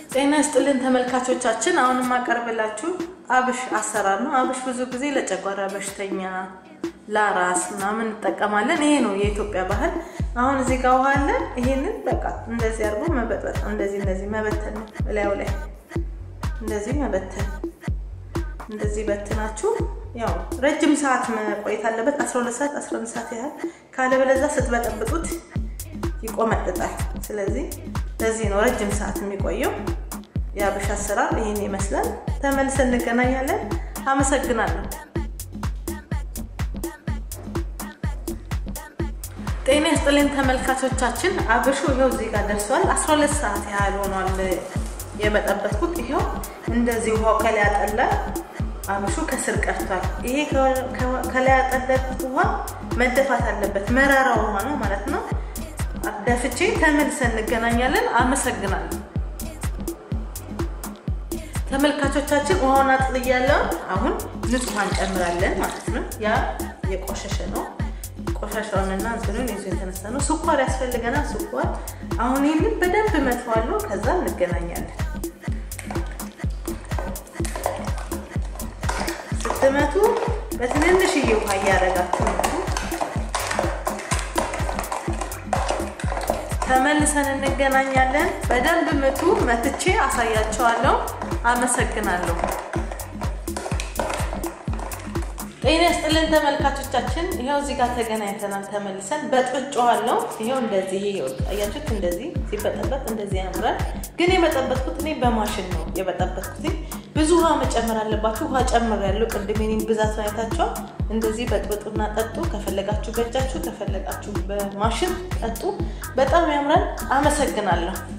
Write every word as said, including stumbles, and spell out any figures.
ጤና ይስጥልን ተመልካቾቻችን አሁን ማቀርብላችሁ አብሽ አሰራር ነው አብሽ ብዙ ጊዜ ለጨጓራ በሽተኛ ለራስ ምናምን ተጠቀማለን ይሄ ነው የኢትዮጵያ ባህል አሁን እዚህ ጋር ውሃ አለ ይሄንን በቃ እንደዚህ አርጎ መበጥበጥ እንደዚህ እንደዚህ መበተን ነው በላዩ ላይ እንደዚህ መበተን እንደዚህ በትናችሁ ያው ረጅም ሰዓት መቆየት አለበት አስራ ሁለት ሰዓት አስራ አምስት ሰዓት ያህል ካለ በለዛ ስትበጠብጡት ይቆመጥጣል ስለዚህ ለዚህ ነው ረጅም ሰዓት የሚቆየው ያብሽ አሰራር ይሄን ይመስላል ተመልሰን እንገናኛለን አመሰግናለሁ ጤና ይስጥልን ተመልካቾቻችን አብሹ ይሄው እዚህ ጋር ደርሷል አስራ ሁለት ሰዓት ያህል ሆኗል የመጠበጥኩት ይሄው እንደዚህ ውሃው ከላይ አጠለ አብሹ ከስር ቀርቷል ይሄ ከላይ አጠለበት ውሃ መደፋት አለበት መራራው ውሃ ነው ማለት ነው አደፍቼ ተመልሰን እንገናኛለን አመሰግናለሁ ተመልካቾቻችን ውሃውን አጥልያለሁ አሁን ንጹህ እንጨምራለን ማለት ነው ያ የቆሸሸ ነው ቆሻሻውንና እንትኑን ይዞ የተነሳ ነው ስኳር ያስፈልገናል ስኳር አሁን ይሄን በደንብ መጥፋለሁ ከዛ እንገናኛለን ስትመቱ በትንንሽ ውሃ ያረጋችሁ ተመልሰን እንገናኛለን በደንብ መቱ መትቼ አሳያቸዋለሁ አመሰግናለሁ ጤና ይስጥልን ተመልካቾቻችን ይሄው እዚህ ጋር ተገናኝተናል ተመልሰን በጥብጫዋለሁ ይሄው እንደዚህ ይሄው አያችሁት እንደዚህ ሲበጠበጥ እንደዚህ ያምራል ግን የመጠበጥኩት እኔ በማሽን ነው የበጠበጥኩት ብዙ ውሃ መጨመር አለባችሁ ውሃ ጨምር ያለው ቅድሜን ብዛት አይታችሁ እንደዚህ በጥብጡና ጠጡ ከፈለጋችሁ በእጃችሁ ከፈለጋችሁ በማሽን ጠጡ በጣም ያምራል አመሰግናለሁ